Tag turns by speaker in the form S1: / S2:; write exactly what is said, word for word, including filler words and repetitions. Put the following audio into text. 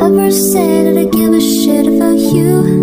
S1: never said that I give a shit about you.